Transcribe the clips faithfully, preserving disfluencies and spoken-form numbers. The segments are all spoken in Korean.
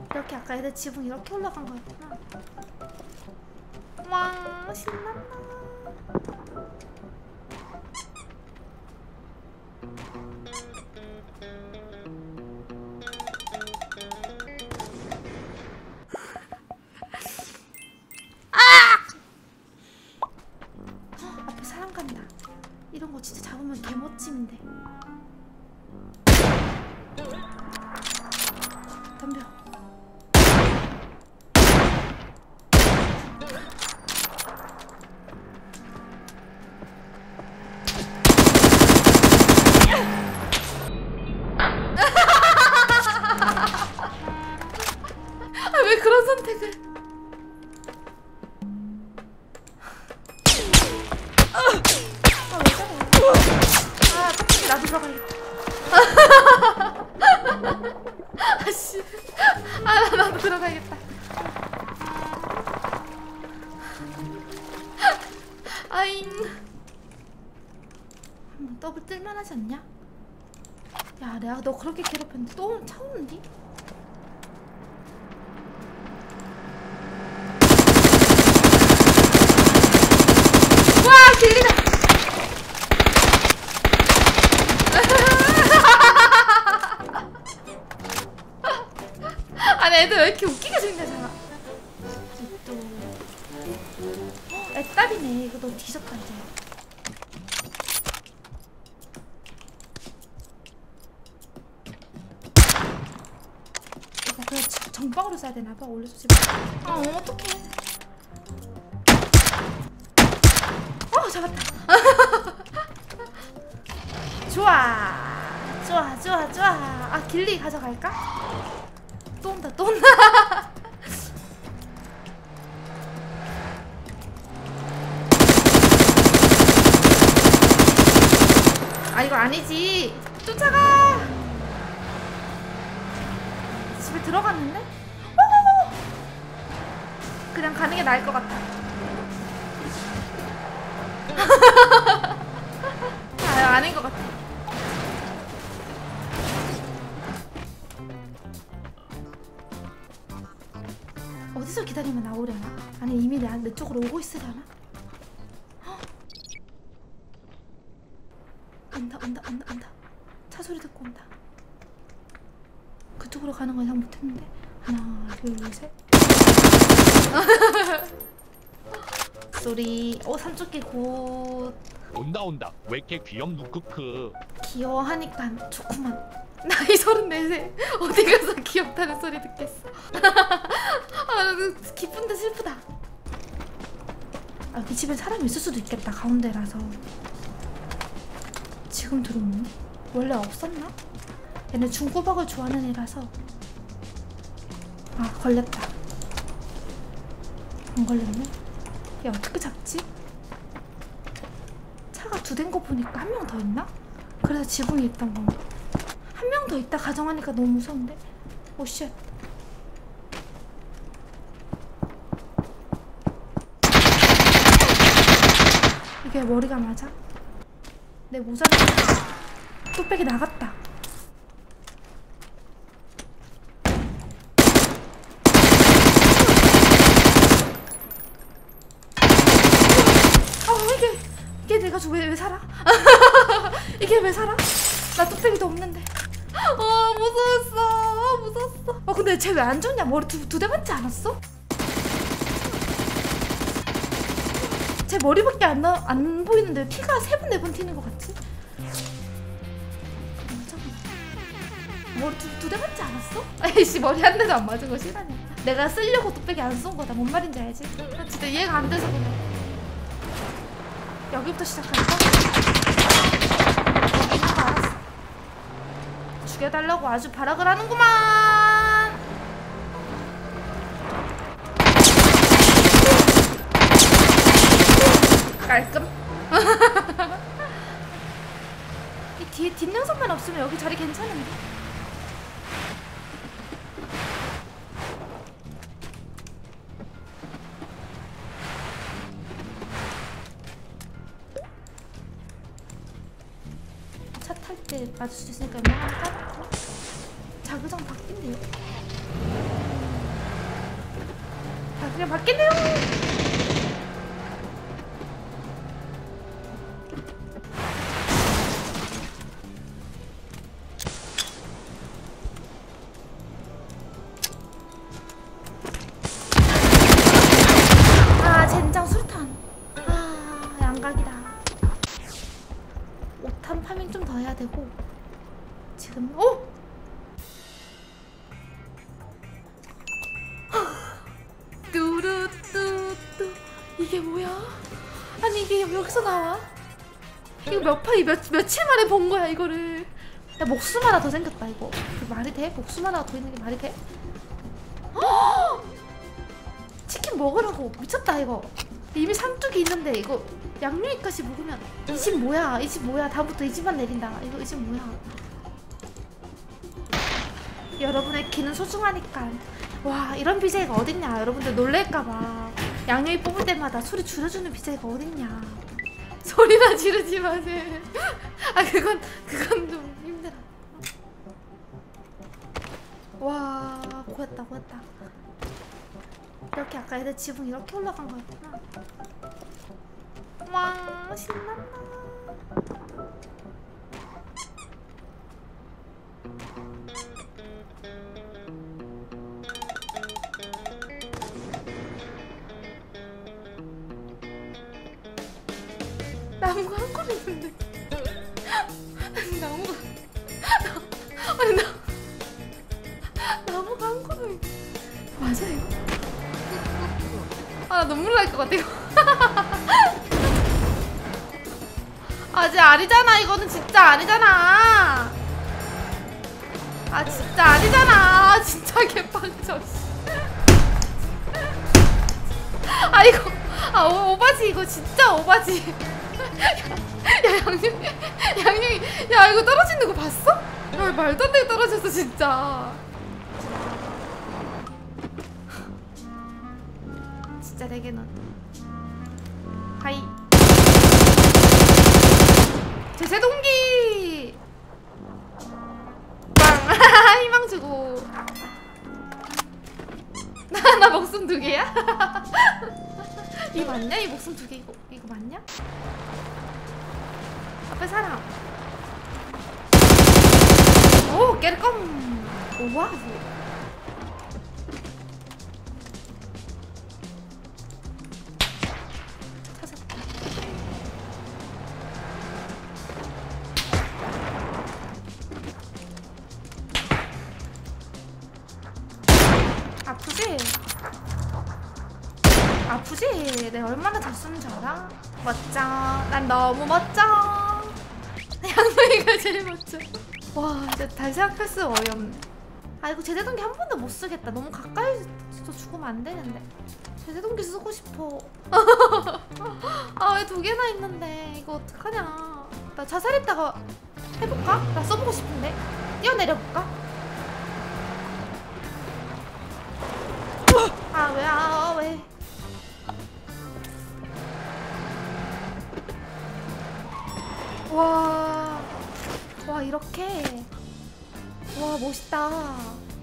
이렇게 아까 애들 지붕 이렇게 올라간 거였구나. 와 신난다. 아! 앞에 사람 간다. 이런 거 진짜 잡으면 개멋짐인데. 덤벼. 아, 왜 그런 선택을? 아, 왜 저래? 아, 깜짝이야. 나도 들어가야겠다. 아씨. 아, 나, 나도 들어가야겠다. 아잉. 한번 더블 뜰만하지 않냐? 야, 내가 너 그렇게 괴롭혔는데 또 차오는디? 와, 길리다. 아니, 애들 왜 이렇게 웃기게 생겼잖아. 또 어, 애딸이네. 이거 너 뒤졌다 이제. 이거 그냥 정방으로 써야 되나봐. 올려서 집에. 아, 어떡해. 어, 잡았다. 좋아. 좋아, 좋아, 좋아. 아, 길리 가져갈까? 또 온다, 또 온다. 아, 이거 아니지. 쫓아가. 집에 들어갔는데? 오오오. 그냥 가는 게 나을 것 같아. 아, 아닌 것 같아. 어디서 기다리면 나오려나? 아니, 이미 내, 내 쪽으로 오고 있으려나? 헉! 온다, 온다, 온다, 온다. 차 소리 듣고 온다. 그쪽으로 가는 건 예상 못했는데. 하나, 둘, 셋. 소리. 어, 삼쪽기 곧. 온다 온다. 왜 이렇게 귀염 누크크. 귀여워하니까 좋구만. 나이 서른넷에 어디 가서 귀엽다는 소리 듣겠어. 아, 기쁜데 슬프다. 아, 이 집에 사람이 있을 수도 있겠다. 가운데라서. 지금 들어오니? 원래 없었나? 얘네 중고박을 좋아하는 애라서. 아, 걸렸다. 안 걸렸네? 얘 어떻게 잡지? 차가 두 된 거 보니까 한 명 더 있나? 그래서 지붕에 있던 건가? 한 명 더 있다 가정하니까 너무 무서운데? 오쉣. 이게 머리가 맞아? 내 모자를 뚝배기 나갔다. 아, 이게 이게 내가 왜, 왜 살아? 이게 왜 살아? 나 뚝배기도 없는데. 어, 무서웠어. 무서웠어. 아, 근데 쟤 왜 안 죽냐? 머리 두, 두 대 맞지 않았어? 쟤 머리밖에 안, 나, 안 보이는데 피가 세 번, 네 번 튀는 것 같지? 머리 두, 두 대 맞지 않았어? 아이씨, 머리 한 대도 안 맞은 거 싫다냐. 내가 쓰려고 뚝배기 안 쏜 거다. 뭔 말인지 알지? 나 진짜 이해가 안 돼서 그래. 여기부터 시작할까? 여기 있는 거 알았어. 죽여달라고 아주 발악을 하는구만. 깔끔. 이 뒤에 뒷능선만 없으면 여기 자리 괜찮은데? 차 탈 때 맞을 수 있으니까 뭐 하나 까놓고. 자그장 바뀐대요. 그냥 받겠네요. 아 젠장 수류탄. 아 양각이다. 오탄 파밍 좀 더 해야 되고 지금 어? 뚜루뚜뚜 이게 뭐야? 아니 이게 여기서 나와? 이거 몇 판이 몇, 며칠 만에 본 거야 이거를. 야 목숨 하나 더 생겼다 이거. 말이 돼? 목숨 하나 더 있는 게 말이 돼? 치킨 먹으라고 미쳤다 이거. 이미 삼뚝이 있는데 이거 양념이까지 먹으면 이 집 뭐야? 이 집 뭐야? 다음부터 이 집만 내린다. 이거 이 집 뭐야? 여러분의 기는 소중하니까. 와 이런 비제이가 어딨냐. 여러분들 놀랄까봐 양념이 뽑을 때마다 소리 줄여주는 비제이가 어딨냐. 소리나 지르지 마세요. 아 그건 그건 좀 힘들어. 와 고였다 고였다. 이렇게 아까 애들 지붕 이렇게 올라간 거였구나. 와 신난다. 나무가 한 그루 있는데. 나무가 아니 나 나무가 한 그루 있... 맞아 이거? 아 나 눈물 날 것 같아 이거. 아직 아니잖아. 이거는 진짜 아니잖아. 아 진짜 아니잖아. 진짜 개빵쳐. 아 이거 아 오, 오바지 이거 진짜 오바지. 야 양념이 양념이 야 이거 떨어지는 거 봤어? 야 말도 안 되게 떨어졌어 진짜. 진짜 내게는 하이 제세동기 빵 희망 주고. 나, 나 목숨 두 개야? 이거 맞냐? 이 목숨 두 개 이거 이거 맞냐? 앞에 사람. 오 깰껌. 오와우. 찾았다. 아프지? 아프지? 내가 얼마나 잘 쓰는 줄 알아? 멋져. 난 너무 멋져. 양명이가 제일 멋져. 와 진짜 다시 생각할 수가 어이없네. 아 이거 제재동기 한 번도 못 쓰겠다. 너무 가까이서 죽으면 안 되는데. 제재동기 쓰고 싶어. 아 왜 두 개나 있는데 이거 어떡하냐. 나 자살했다가 해볼까? 나 써보고 싶은데. 뛰어내려볼까? 아 왜 아 왜. 와, 와 이렇게. 와 멋있다.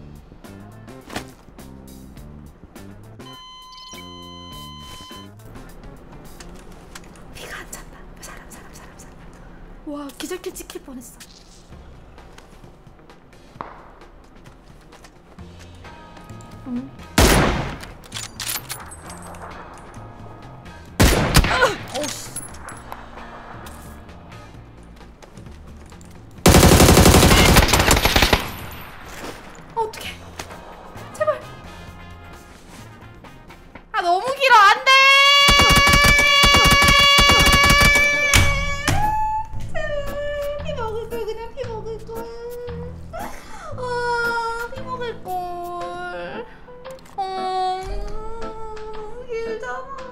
피가 안 찬다. 사람 사람 사람 사람. 와 기절킬 찍힐 뻔했어. 응? 오씨. 어떡해. 제발. 아 너무 길어. 안 돼. 피 먹을 걸. 그냥 피 먹을 걸. 아, 피 먹을 걸. 어, 길잖아.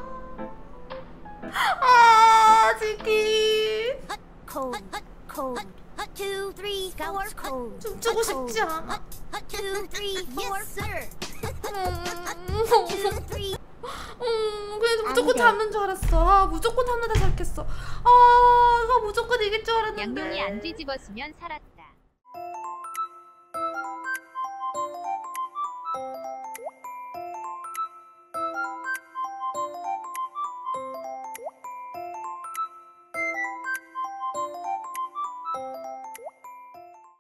아, 치킨. Code, code, two, three, four, code. 춤추고 싶지 않아. Two, three, four, sir. 음, Two, three. 음, 그래도 무조건 잡는 줄 알았어. 아, 무조건 잡는다 잡겠어. 아, 이거 무조건 이길 줄 알았는데. 양념이 안 뒤집었으면 살았다.